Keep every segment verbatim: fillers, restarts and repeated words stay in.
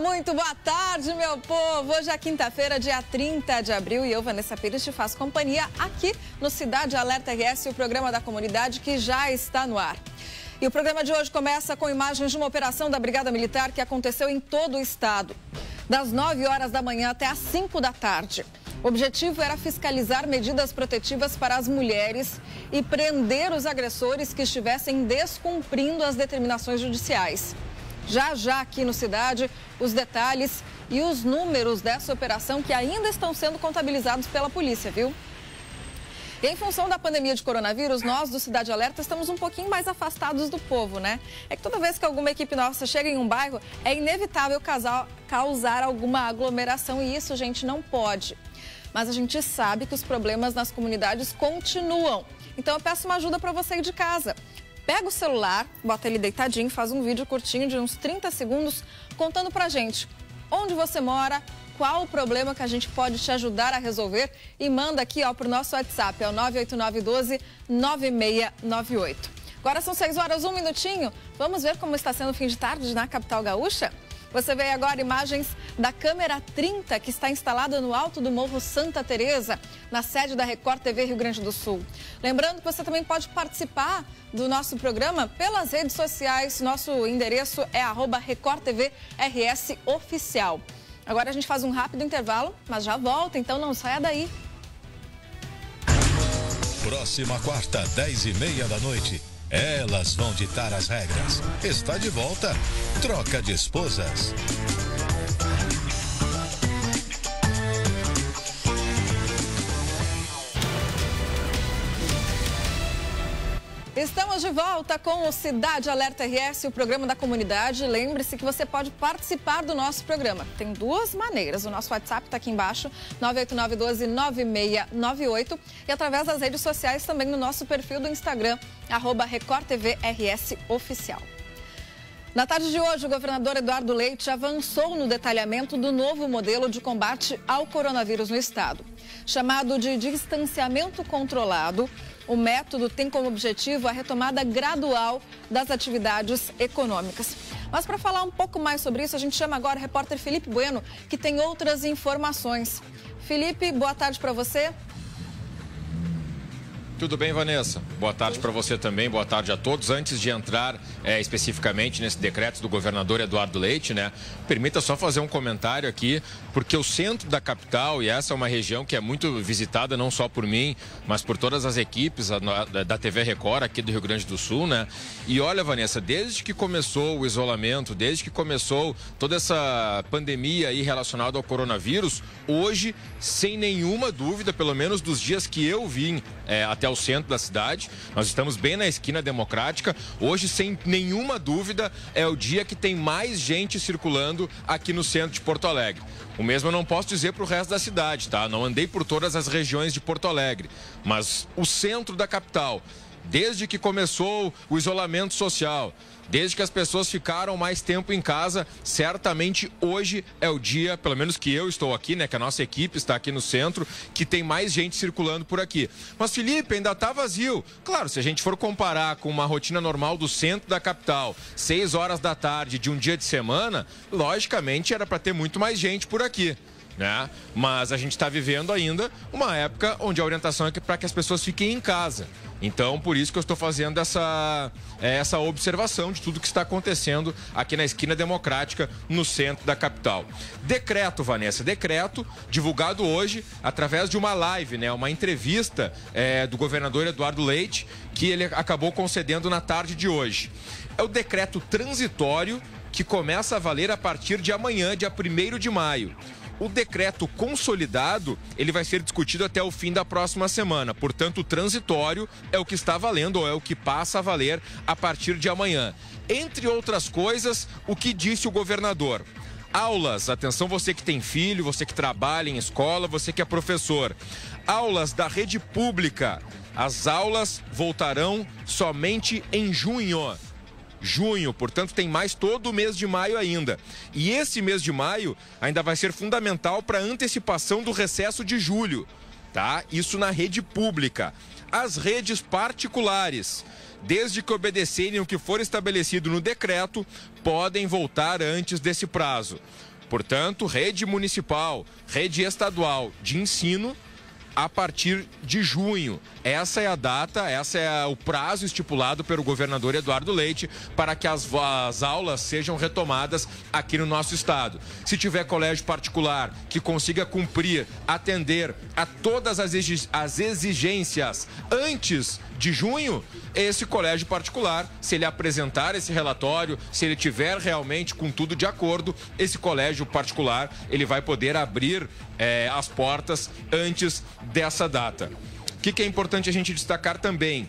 Muito boa tarde, meu povo! Hoje é quinta-feira, dia trinta de abril, e eu, Vanessa Pires, te faço companhia aqui no Cidade Alerta R S, o programa da comunidade que já está no ar. E o programa de hoje começa com imagens de uma operação da Brigada Militar que aconteceu em todo o estado, das nove horas da manhã até as cinco da tarde. O objetivo era fiscalizar medidas protetivas para as mulheres e prender os agressores que estivessem descumprindo as determinações judiciais. Já já aqui no Cidade, os detalhes e os números dessa operação que ainda estão sendo contabilizados pela polícia, viu? E em função da pandemia de coronavírus, nós do Cidade Alerta estamos um pouquinho mais afastados do povo, né? É que toda vez que alguma equipe nossa chega em um bairro, é inevitável causar, causar alguma aglomeração e isso, gente, não pode. Mas a gente sabe que os problemas nas comunidades continuam. Então eu peço uma ajuda para você aí de casa. Pega o celular, bota ele deitadinho, faz um vídeo curtinho de uns trinta segundos contando pra gente onde você mora, qual o problema que a gente pode te ajudar a resolver e manda aqui ó, pro nosso WhatsApp, é o nove oito nove um dois nove seis nove oito. Agora são seis horas, um minutinho. Vamos ver como está sendo o fim de tarde na capital gaúcha? Você vê agora imagens da câmera trinta que está instalada no alto do Morro Santa Teresa, na sede da Record T V Rio Grande do Sul. Lembrando que você também pode participar do nosso programa pelas redes sociais. Nosso endereço é arroba Record T V R S Oficial. Agora a gente faz um rápido intervalo, mas já volta, então não saia daí. Próxima quarta, dez e meia da noite. Elas vão ditar as regras. Está de volta. Troca de esposas. Estamos de volta com o Cidade Alerta R S, o programa da comunidade. Lembre-se que você pode participar do nosso programa. Tem duas maneiras. O nosso WhatsApp está aqui embaixo, nove oito nove um dois nove seis nove oito. E através das redes sociais também no nosso perfil do Instagram, arroba Record T V R S Oficial. Na tarde de hoje, o governador Eduardo Leite avançou no detalhamento do novo modelo de combate ao coronavírus no estado. Chamado de distanciamento controlado, o método tem como objetivo a retomada gradual das atividades econômicas. Mas para falar um pouco mais sobre isso, a gente chama agora o repórter Felipe Bueno, que tem outras informações. Felipe, boa tarde para você. Tudo bem, Vanessa? Boa tarde para você também, boa tarde a todos. Antes de entrar é, especificamente nesse decreto do governador Eduardo Leite, né, permita só fazer um comentário aqui, porque o centro da capital, e essa é uma região que é muito visitada não só por mim, mas por todas as equipes da T V Record aqui do Rio Grande do Sul, né? E olha, Vanessa, desde que começou o isolamento, desde que começou toda essa pandemia aí relacionada ao coronavírus, hoje, sem nenhuma dúvida, pelo menos dos dias que eu vim é, até o centro da cidade, nós estamos bem na esquina Democrática. Hoje, sem nenhuma dúvida, é o dia que tem mais gente circulando aqui no centro de Porto Alegre. O mesmo eu não posso dizer para o resto da cidade, tá? Não andei por todas as regiões de Porto Alegre, mas o centro da capital, desde que começou o isolamento social, desde que as pessoas ficaram mais tempo em casa, certamente hoje é o dia, pelo menos que eu estou aqui, né, que a nossa equipe está aqui no centro, que tem mais gente circulando por aqui. Mas, Felipe, ainda está vazio. Claro, se a gente for comparar com uma rotina normal do centro da capital, seis horas da tarde de um dia de semana, logicamente era para ter muito mais gente por aqui, né? Mas a gente está vivendo ainda uma época onde a orientação é para que as pessoas fiquem em casa. Então, por isso que eu estou fazendo essa, essa observação de tudo que está acontecendo aqui na esquina Democrática, no centro da capital. Decreto, Vanessa, decreto divulgado hoje através de uma live, né, uma entrevista é, do governador Eduardo Leite, que ele acabou concedendo na tarde de hoje. É o decreto transitório que começa a valer a partir de amanhã, dia primeiro de maio. O decreto consolidado, ele vai ser discutido até o fim da próxima semana. Portanto, o transitório é o que está valendo, ou é o que passa a valer a partir de amanhã. Entre outras coisas, o que disse o governador? Aulas, atenção você que tem filho, você que trabalha em escola, você que é professor. Aulas da rede pública. As aulas voltarão somente em junho. Junho, portanto tem mais todo o mês de maio ainda. E esse mês de maio ainda vai ser fundamental para a antecipação do recesso de julho, tá? Isso na rede pública. As redes particulares, desde que obedecerem o que for estabelecido no decreto, podem voltar antes desse prazo. Portanto, rede municipal, rede estadual de ensino a partir de junho. Essa é a data, essa é o prazo estipulado pelo governador Eduardo Leite para que as, as aulas sejam retomadas aqui no nosso estado. Se tiver colégio particular que consiga cumprir, atender a todas as exigências antes de junho, esse colégio particular, se ele apresentar esse relatório, se ele tiver realmente com tudo de acordo, esse colégio particular, ele vai poder abrir é, as portas antes dessa data. O que, que é importante a gente destacar também?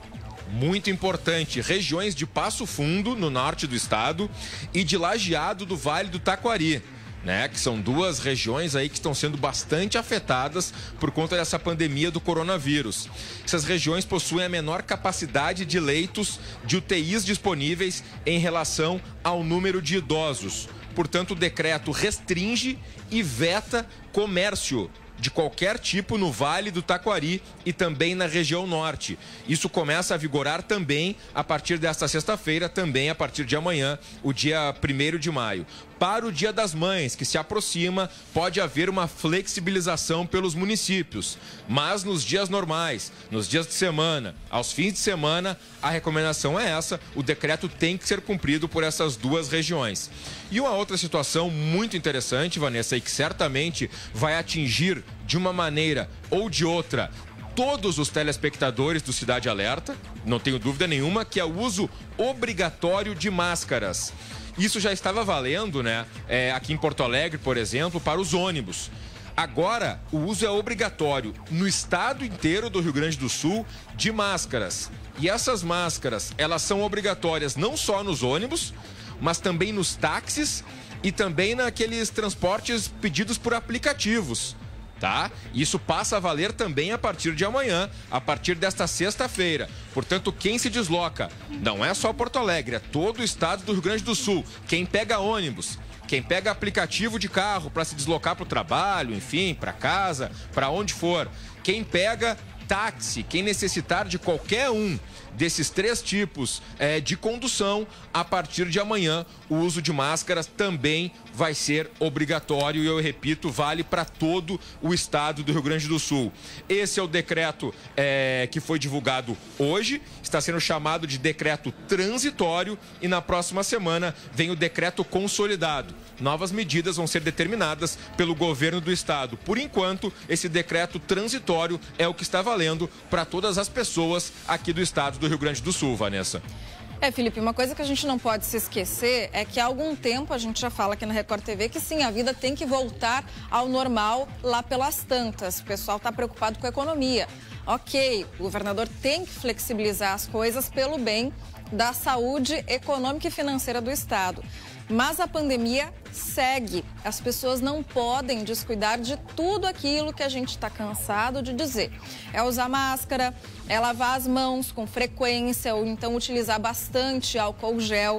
Muito importante, regiões de Passo Fundo, no norte do estado, e de Lajeado do Vale do Taquari, né? Que são duas regiões aí que estão sendo bastante afetadas por conta dessa pandemia do coronavírus. Essas regiões possuem a menor capacidade de leitos de U T Is disponíveis em relação ao número de idosos. Portanto, o decreto restringe e veta comércio de qualquer tipo no Vale do Taquari e também na região norte. Isso começa a vigorar também a partir desta sexta-feira, também a partir de amanhã, o dia primeiro de maio. Para o Dia das Mães, que se aproxima, pode haver uma flexibilização pelos municípios. Mas nos dias normais, nos dias de semana, aos fins de semana, a recomendação é essa, o decreto tem que ser cumprido por essas duas regiões. E uma outra situação muito interessante, Vanessa, e que certamente vai atingir de uma maneira ou de outra todos os telespectadores do Cidade Alerta, não tenho dúvida nenhuma, que é o uso obrigatório de máscaras. Isso já estava valendo, né, é, aqui em Porto Alegre, por exemplo, para os ônibus. Agora, o uso é obrigatório no estado inteiro do Rio Grande do Sul de máscaras. E essas máscaras, elas são obrigatórias não só nos ônibus, mas também nos táxis e também naqueles transportes pedidos por aplicativos. Tá? Isso passa a valer também a partir de amanhã, a partir desta sexta-feira. Portanto, quem se desloca, não é só Porto Alegre, é todo o estado do Rio Grande do Sul. Quem pega ônibus, quem pega aplicativo de carro para se deslocar para o trabalho, enfim, para casa, para onde for. Quem pega táxi, quem necessitar de qualquer um desses três tipos é, de condução, a partir de amanhã o uso de máscaras também vai ser obrigatório e, eu repito, vale para todo o estado do Rio Grande do Sul. Esse é o decreto é, que foi divulgado hoje, está sendo chamado de decreto transitório e na próxima semana vem o decreto consolidado. Novas medidas vão ser determinadas pelo governo do estado. Por enquanto, esse decreto transitório é o que está valendo para todas as pessoas aqui do estado do Rio Grande do Sul, Vanessa. É, Felipe, uma coisa que a gente não pode se esquecer é que há algum tempo a gente já fala aqui na Record T V que sim, a vida tem que voltar ao normal lá pelas tantas. O pessoal está preocupado com a economia. Ok, o governador tem que flexibilizar as coisas pelo bem da saúde econômica e financeira do estado. Mas a pandemia segue. As pessoas não podem descuidar de tudo aquilo que a gente está cansado de dizer. É usar máscara, é lavar as mãos com frequência ou então utilizar bastante álcool gel.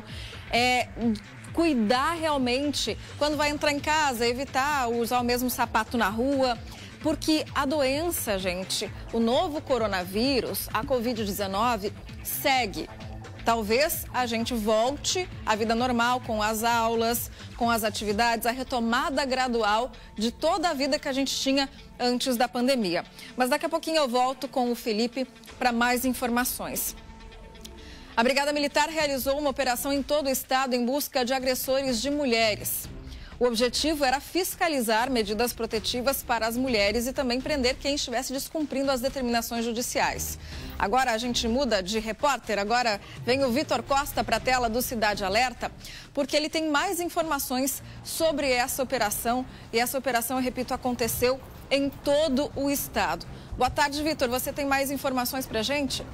É cuidar realmente quando vai entrar em casa, evitar usar o mesmo sapato na rua. Porque a doença, gente, o novo coronavírus, a covid dezenove, segue. Talvez a gente volte à vida normal, com as aulas, com as atividades, a retomada gradual de toda a vida que a gente tinha antes da pandemia. Mas daqui a pouquinho eu volto com o Felipe para mais informações. A Brigada Militar realizou uma operação em todo o estado em busca de agressores de mulheres. O objetivo era fiscalizar medidas protetivas para as mulheres e também prender quem estivesse descumprindo as determinações judiciais. Agora a gente muda de repórter, agora vem o Vitor Costa para a tela do Cidade Alerta, porque ele tem mais informações sobre essa operação. E essa operação, eu repito, aconteceu em todo o estado. Boa tarde, Vitor. Você tem mais informações para a gente?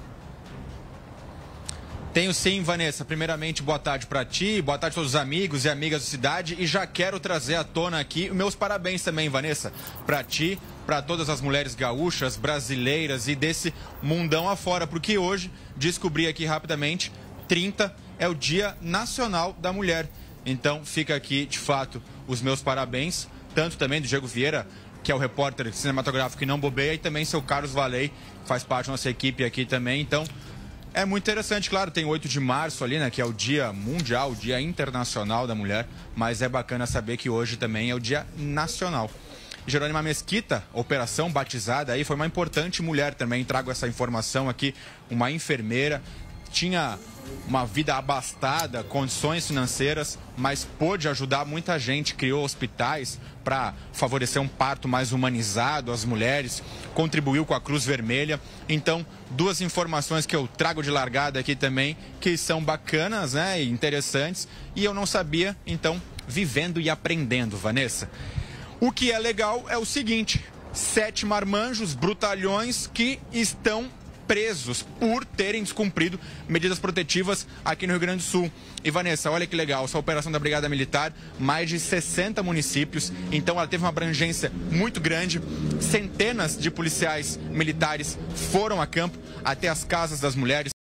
Tenho sim, Vanessa. Primeiramente, boa tarde para ti, boa tarde a todos os amigos e amigas da cidade. E já quero trazer à tona aqui meus parabéns também, Vanessa, para ti, para todas as mulheres gaúchas, brasileiras e desse mundão afora. Porque hoje, descobri aqui rapidamente, trinta é o Dia Nacional da Mulher. Então, fica aqui, de fato, os meus parabéns, tanto também do Diego Vieira, que é o repórter cinematográfico que não bobeia, e também seu Carlos Valei, que faz parte da nossa equipe aqui também. Então, É muito interessante, claro, tem oito de março ali, né, que é o Dia Mundial, o Dia Internacional da Mulher, mas é bacana saber que hoje também é o Dia Nacional. Jerônima Mesquita, operação batizada aí, foi uma importante mulher também, trago essa informação aqui, uma enfermeira, tinha uma vida abastada, condições financeiras, mas pôde ajudar muita gente, criou hospitais para favorecer um parto mais humanizado às mulheres, contribuiu com a Cruz Vermelha. Então, duas informações que eu trago de largada aqui também, que são bacanas, né, e interessantes, e eu não sabia, então, vivendo e aprendendo, Vanessa. O que é legal é o seguinte, sete marmanjos, brutalhões que estão presos por terem descumprido medidas protetivas aqui no Rio Grande do Sul. E Vanessa, olha que legal, essa operação da Brigada Militar, mais de sessenta municípios, então ela teve uma abrangência muito grande, centenas de policiais militares foram a campo até as casas das mulheres.